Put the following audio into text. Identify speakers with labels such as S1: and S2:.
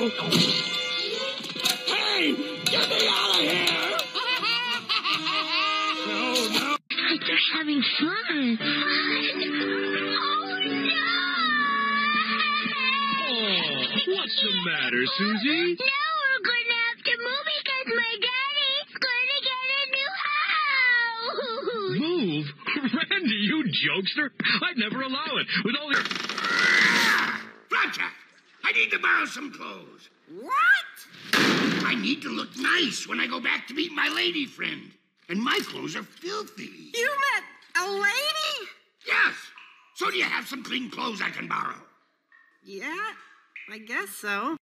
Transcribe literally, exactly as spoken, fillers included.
S1: Hey, get me out of here! No, no.
S2: They're having fun.
S3: Oh, what's the matter, Susie?
S2: Now we're going to have to move because my daddy's going to get a new house.
S3: Move? Randy, you jokester. I'd never allow it. With all the...
S1: Flapjack, I need to borrow some clothes.
S4: What?
S1: I need to look nice when I go back to meet my lady friend. And my clothes are filthy.
S4: You met a lady?
S1: Yes. So do you have some clean clothes I can borrow?
S4: Yeah, I guess so.